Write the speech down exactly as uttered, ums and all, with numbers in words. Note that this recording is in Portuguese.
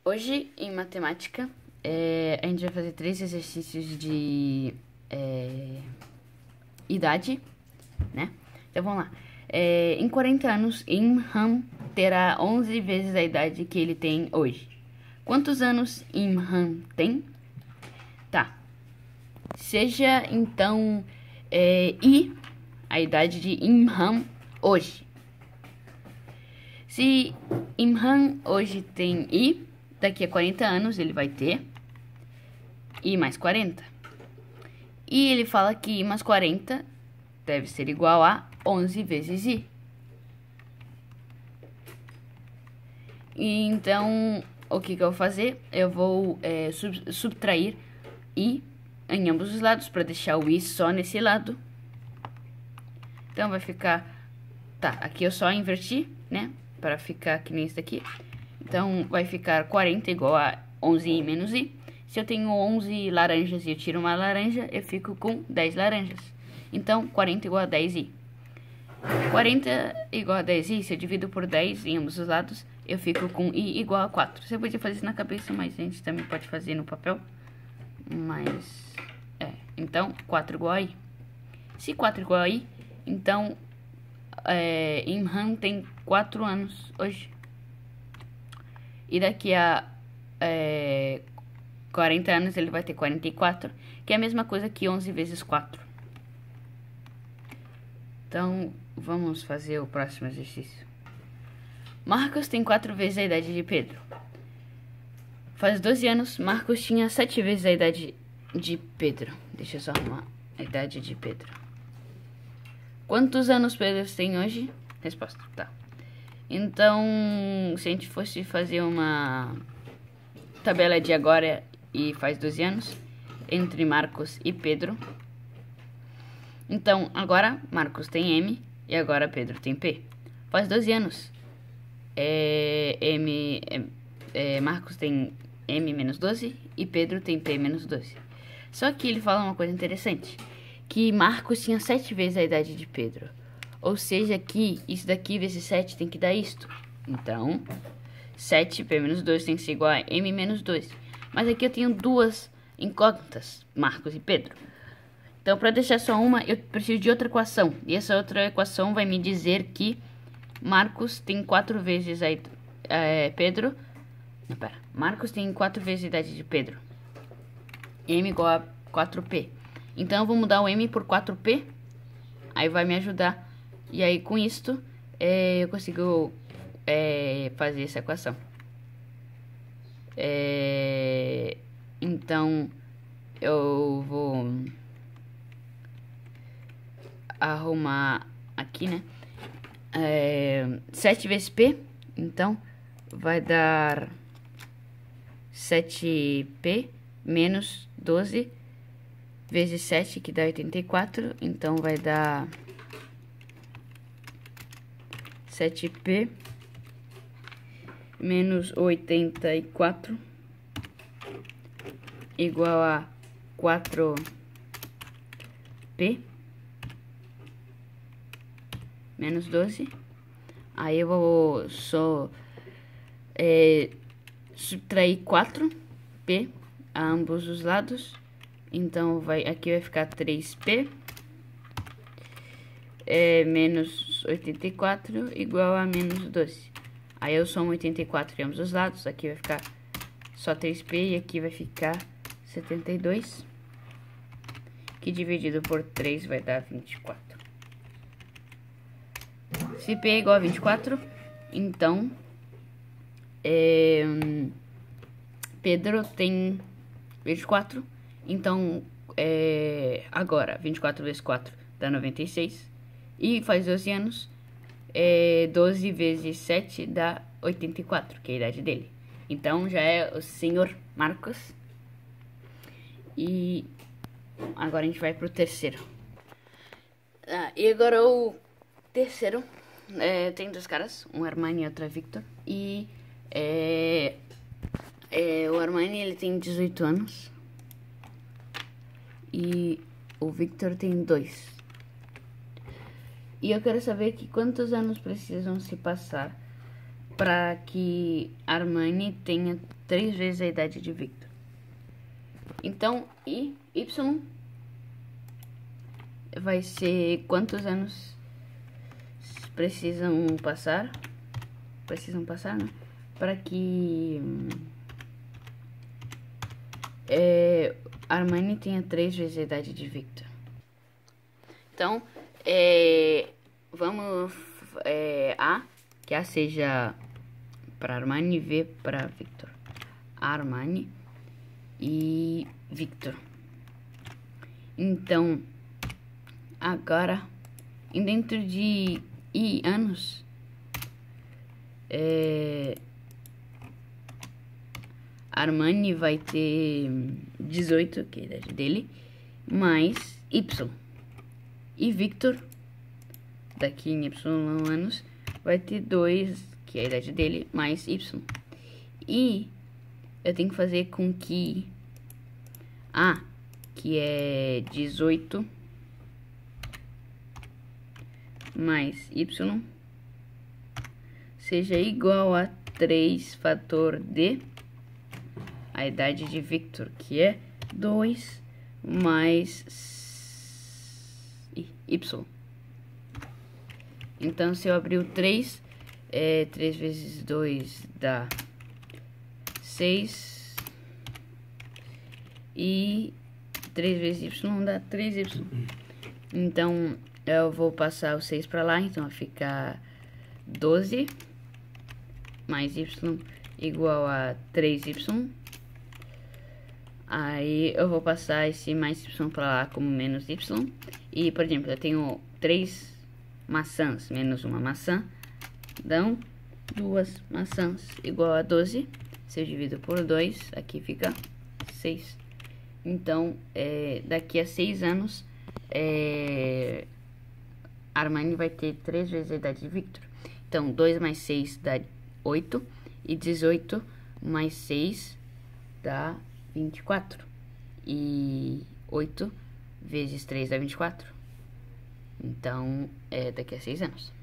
Hoje, em matemática, é, a gente vai fazer três exercícios de é, idade, né? Então, vamos lá. É, em quarenta anos, Imran terá onze vezes a idade que ele tem hoje. Quantos anos Imran tem? Tá. Seja, então, é, I, a idade de Imran hoje. Se Imran hoje tem I, daqui a quarenta anos ele vai ter I mais quarenta. E ele fala que I mais quarenta deve ser igual a onze vezes I. E então, o que, que eu vou fazer? Eu vou é, sub, subtrair I em ambos os lados, para deixar o I só nesse lado. Então, vai ficar... Tá, aqui eu só inverti, né? Para ficar que nem isso daqui. Então, vai ficar quarenta igual a onze i menos I. Se eu tenho onze laranjas e eu tiro uma laranja, eu fico com dez laranjas. Então, quarenta igual a dez i. quarenta igual a dez i, se eu divido por dez em ambos os lados, eu fico com i igual a quatro. Você podia fazer isso na cabeça, mas a gente também pode fazer no papel. Mas, é, então, quatro igual a i. Se quatro igual a i, então, é, Imran tem quatro anos hoje. E daqui a é, quarenta anos ele vai ter quarenta e quatro, que é a mesma coisa que onze vezes quatro. Então, vamos fazer o próximo exercício. Marcos tem quatro vezes a idade de Pedro. Faz doze anos, Marcos tinha sete vezes a idade de Pedro. Deixa eu só arrumar a idade de Pedro. Quantos anos Pedro tem hoje? Resposta, tá. Então, se a gente fosse fazer uma tabela de agora e faz doze anos, entre Marcos e Pedro. Então, agora Marcos tem M e agora Pedro tem P. Faz doze anos. É, M, é, é, Marcos tem M menos doze e Pedro tem P menos doze. Só que ele fala uma coisa interessante, que Marcos tinha sete vezes a idade de Pedro. Ou seja, que isso daqui vezes sete tem que dar isto. Então, sete P menos dois tem que ser igual a M menos dois. Mas aqui eu tenho duas incógnitas, Marcos e Pedro. Então, para deixar só uma, eu preciso de outra equação. E essa outra equação vai me dizer que Marcos tem quatro vezes a é, Pedro. Não, pera. Marcos tem quatro vezes a idade de Pedro. M igual a quatro P. Então, eu vou mudar o M por quatro P. Aí vai me ajudar. E aí, com isto, é, eu consigo é, fazer essa equação. É, então, eu vou arrumar aqui, né? É, sete vezes P, então, vai dar sete P menos doze vezes sete, que dá oitenta e quatro. Então, vai dar sete P menos oitenta e quatro igual a quatro P menos doze. Aí eu vou só é, subtrair quatro P a ambos os lados. Então vai, aqui vai ficar três P é, menos oitenta e quatro igual a menos doze. Aí eu somo oitenta e quatro em ambos os lados. Aqui vai ficar só três P e aqui vai ficar setenta e dois. Que dividido por três vai dar vinte e quatro. Se P é igual a vinte e quatro, então é, Pedro tem vinte e quatro. Então, é, agora, vinte e quatro vezes quatro dá noventa e seis. E faz doze anos. É, doze vezes sete dá oitenta e quatro, que é a idade dele. Então, já é o senhor Marcos. E agora a gente vai pro terceiro. Ah, e agora o terceiro. É, tem dois caras, um Armani e outro Victor. E é, é, o Armani ele tem dezoito anos. E o Victor tem dois. E eu quero saber que quantos anos precisam se passar para que Armani tenha três vezes a idade de Victor. Então, e Y vai ser quantos anos precisam passar, precisam passar, né? Para que é, Armani tenha três vezes a idade de Victor. Então, é, vamos é, A, que A seja para Armani, V para Victor. Armani e Victor. Então, agora, dentro de I anos, é, Armani vai ter dezoito, que é a idade dele, mais Y. E Victor, daqui em Y anos, vai ter dois, que é a idade dele, mais Y. E eu tenho que fazer com que A, que é dezoito, mais Y, seja igual a três fator de a idade de Victor, que é dois mais Y. Então, se eu abrir o três, é, três vezes dois dá seis. E três vezes Y dá três Y. Então, eu vou passar o seis para lá, então vai ficar doze mais Y igual a três Y. Aí eu vou passar esse mais Y para lá como menos Y. E, por exemplo, eu tenho três maçãs menos uma maçã, dão duas maçãs igual a doze. Se eu divido por dois, aqui fica seis. Então, é, daqui a seis anos, é, Armani vai ter três vezes a idade de Victor. Então, dois mais seis dá oito. E dezoito mais seis dá vinte e quatro. E oito vezes três dá vinte e quatro. Então, é daqui a seis anos.